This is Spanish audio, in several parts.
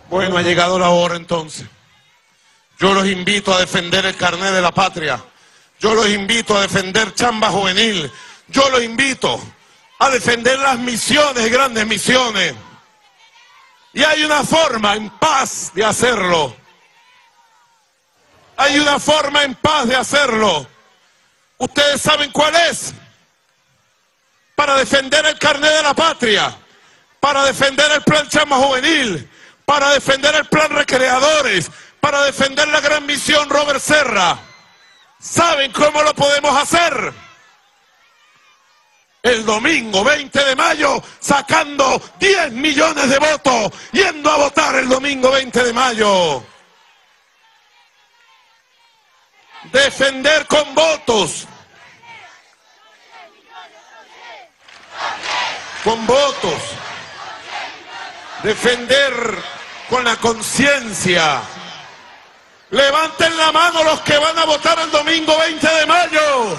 Bueno, ha llegado la hora entonces. Yo los invito a defender el carnet de la patria. Yo los invito a defender Chamba Juvenil. Yo los invito a defender las misiones, grandes misiones. Y hay una forma en paz de hacerlo. Hay una forma en paz de hacerlo. ¿Ustedes saben cuál es? Para defender el carnet de la patria, para defender el plan Chamba Juvenil, para defender el plan Recreadores, para defender la gran misión Robert Serra. ¿Saben cómo lo podemos hacer? El domingo 20 de mayo, sacando 10 millones de votos, yendo a votar el domingo 20 de mayo. Defender con votos. Con votos. Defender con la conciencia. Levanten la mano los que van a votar el domingo 20 de mayo.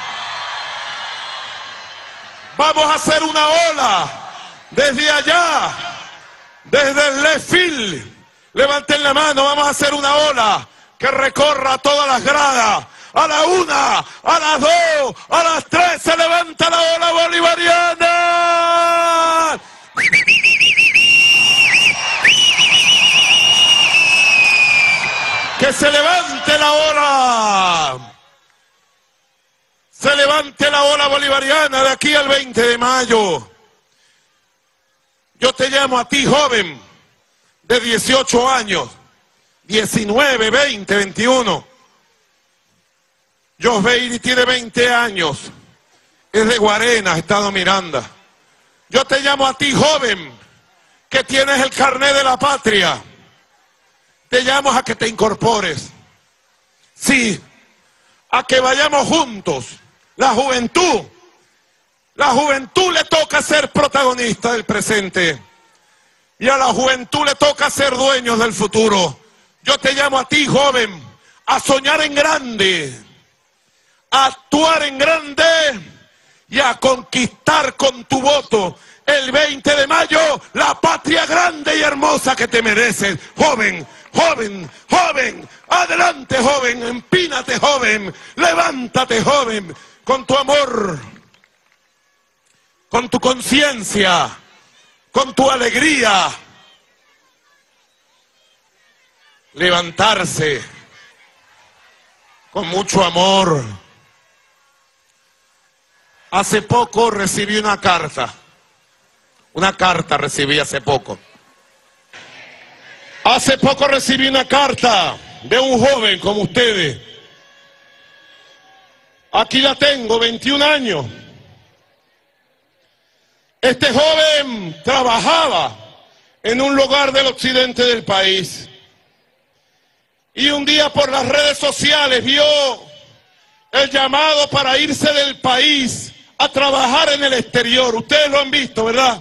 Vamos a hacer una ola desde allá, desde el left field. Levanten la mano, vamos a hacer una ola que recorra todas las gradas. A la 1, a las 2, a las 3 se levanta la ola bolivariana. Que se levante la ola. Se levante la ola bolivariana de aquí al 20 de mayo. Yo te llamo a ti, joven, de 18 años, 19, 20, 21. Josbeiri tiene 20 años, es de Guarena, Estado Miranda. Yo te llamo a ti, joven, que tienes el carnet de la patria. Te llamo a que te incorpores. Sí, a que vayamos juntos. La juventud le toca ser protagonista del presente. Y a la juventud le toca ser dueños del futuro. Yo te llamo a ti, joven, a soñar en grande, a actuar en grande y a conquistar con tu voto el 20 de mayo la patria grande y hermosa que te mereces. Joven, joven, joven, adelante, joven, empínate, joven, levántate, joven, con tu amor, con tu conciencia, con tu alegría. Levantarse con mucho amor. Hace poco recibí una carta recibí hace poco. Hace poco recibí una carta de un joven como ustedes. Aquí la tengo, 21 años. Este joven trabajaba en un lugar del occidente del país. Y un día por las redes sociales vio el llamado para irse del país a trabajar en el exterior. Ustedes lo han visto, ¿verdad?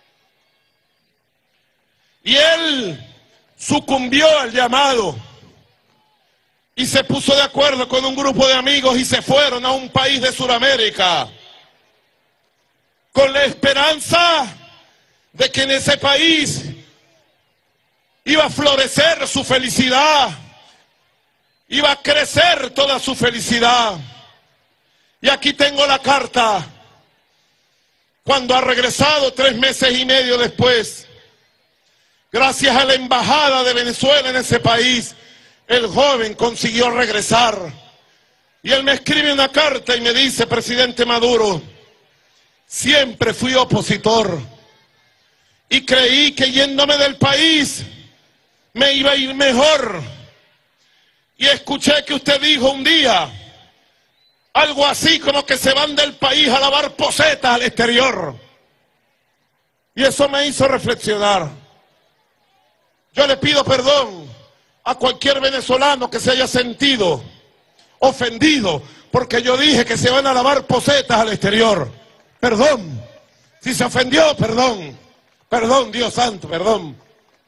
Y él sucumbió al llamado y se puso de acuerdo con un grupo de amigos y se fueron a un país de Sudamérica con la esperanza de que en ese país iba a florecer su felicidad, iba a crecer toda su felicidad. Y aquí tengo la carta. Cuando ha regresado 3 meses y medio después, gracias a la embajada de Venezuela en ese país, el joven consiguió regresar. Y él me escribe una carta y me dice: presidente Maduro, siempre fui opositor y creí que yéndome del país me iba a ir mejor. Y escuché que usted dijo un día algo así como que se van del país a lavar posetas al exterior. Y eso me hizo reflexionar. Yo le pido perdón a cualquier venezolano que se haya sentido ofendido porque yo dije que se van a lavar posetas al exterior. Perdón. Si se ofendió, perdón. Perdón, Dios santo, perdón.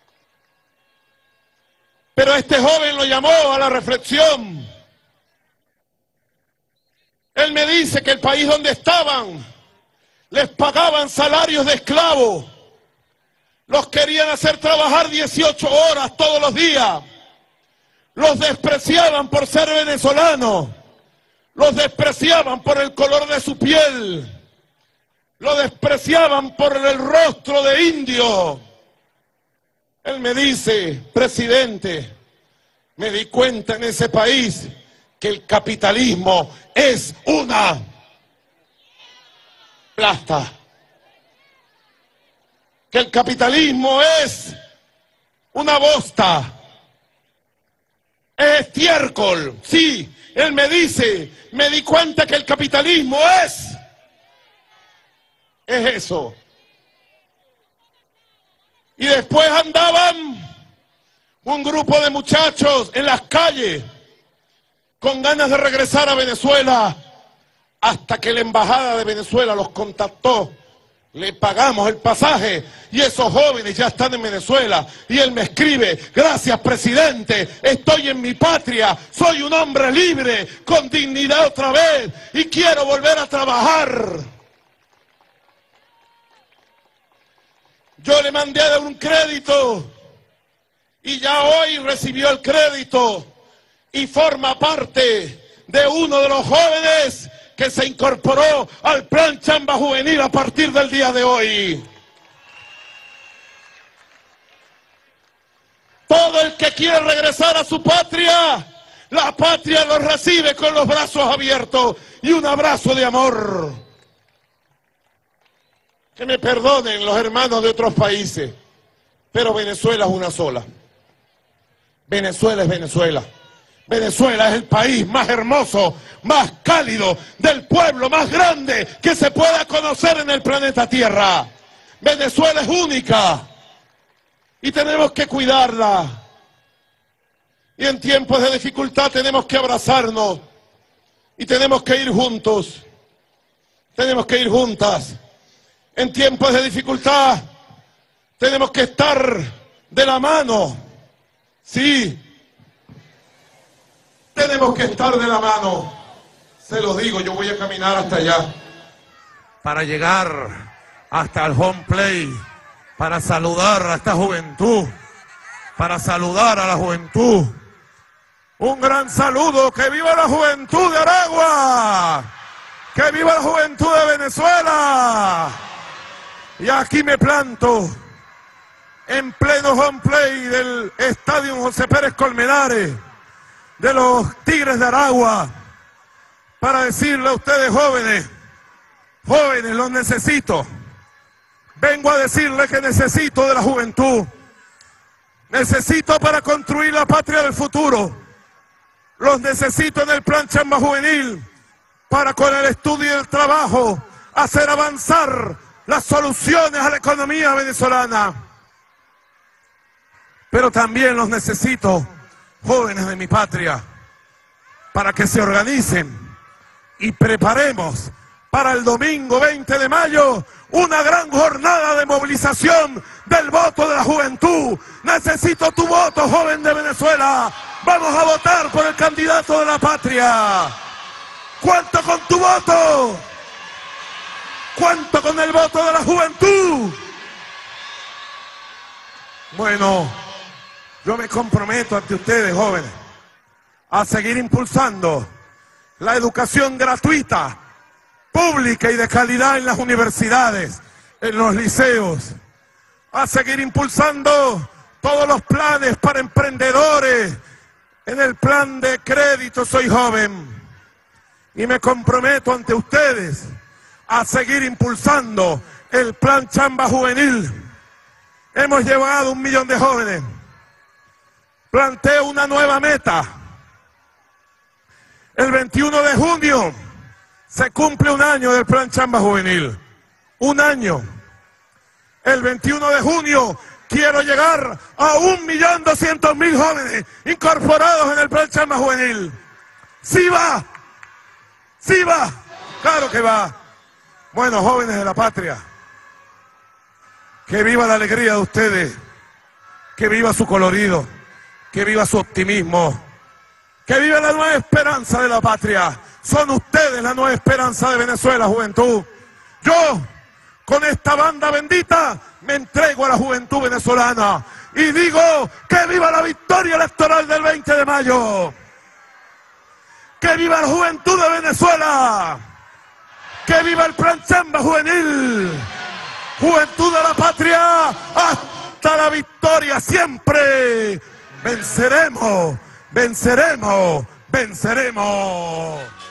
Pero este joven lo llamó a la reflexión. Él me dice que el país donde estaban les pagaban salarios de esclavo. Los querían hacer trabajar 18 horas todos los días. Los despreciaban por ser venezolanos. Los despreciaban por el color de su piel. Lo despreciaban por el rostro de indio. Él me dice, presidente, me di cuenta en ese país que el capitalismo es una plasta. Que el capitalismo es una bosta. Es estiércol. Sí, él me dice, me di cuenta que el capitalismo es eso. Y después andaban un grupo de muchachos en las calles con ganas de regresar a Venezuela, hasta que la embajada de Venezuela los contactó. Le pagamos el pasaje y esos jóvenes ya están en Venezuela. Y él me escribe, gracias presidente, estoy en mi patria, soy un hombre libre, con dignidad otra vez y quiero volver a trabajar. Yo le mandé a dar un crédito y ya hoy recibió el crédito y forma parte de uno de los jóvenes que se incorporó al plan Chamba Juvenil a partir del día de hoy. Todo el que quiere regresar a su patria, la patria lo recibe con los brazos abiertos y un abrazo de amor. Que me perdonen los hermanos de otros países, pero Venezuela es una sola. Venezuela es Venezuela. Venezuela es el país más hermoso, más cálido, del pueblo más grande que se pueda conocer en el planeta Tierra. Venezuela es única y tenemos que cuidarla. Y en tiempos de dificultad tenemos que abrazarnos y tenemos que ir juntos. Tenemos que ir juntas. En tiempos de dificultad tenemos que estar de la mano. Sí. Tenemos que estar de la mano. Se los digo, yo voy a caminar hasta allá para llegar hasta el home play, para saludar a esta juventud, para saludar a la juventud. Un gran saludo, que viva la juventud de Aragua, que viva la juventud de Venezuela. Y aquí me planto en pleno home play del Estadio José Pérez Colmenares, de los Tigres de Aragua, para decirle a ustedes jóvenes, jóvenes, los necesito. Vengo a decirles que necesito de la juventud. Necesito para construir la patria del futuro. Los necesito en el plan Chamba Juvenil para, con el estudio y el trabajo, hacer avanzar las soluciones a la economía venezolana. Pero también los necesito, jóvenes de mi patria, para que se organicen y preparemos para el domingo 20 de mayo una gran jornada de movilización del voto de la juventud. Necesito tu voto, joven de Venezuela. Vamos a votar por el candidato de la patria. ¿Cuánto con tu voto? ¿Cuánto con el voto de la juventud? Bueno, yo me comprometo ante ustedes, jóvenes, a seguir impulsando la educación gratuita, pública y de calidad en las universidades, en los liceos, a seguir impulsando todos los planes para emprendedores, en el plan de crédito Soy Joven, y me comprometo ante ustedes a seguir impulsando el plan Chamba Juvenil. Hemos llevado 1 millón de jóvenes. Planteo una nueva meta. El 21 de junio se cumple 1 año del plan Chamba Juvenil. 1 año. El 21 de junio quiero llegar a 1.200.000 jóvenes incorporados en el plan Chamba Juvenil. ¡Sí va! ¡Sí va! ¡Claro que va! Bueno, jóvenes de la patria, que viva la alegría de ustedes, que viva su colorido, que viva su optimismo, que viva la nueva esperanza de la patria. Son ustedes la nueva esperanza de Venezuela, juventud. Yo, con esta banda bendita, me entrego a la juventud venezolana y digo que viva la victoria electoral del 20 de mayo. ¡Que viva la juventud de Venezuela! ¡Que viva el Plan Chamba juvenil! ¡Juventud de la patria! ¡Hasta la victoria siempre! ¡Venceremos! ¡Venceremos! ¡Venceremos!